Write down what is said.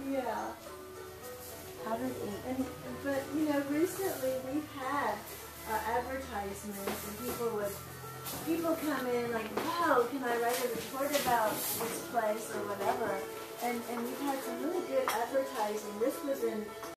Yeah. Haven't eaten. But recently we've had advertisements, and people come in like, wow, can I write a report about this place or whatever? And we've had some really good advertising. This was in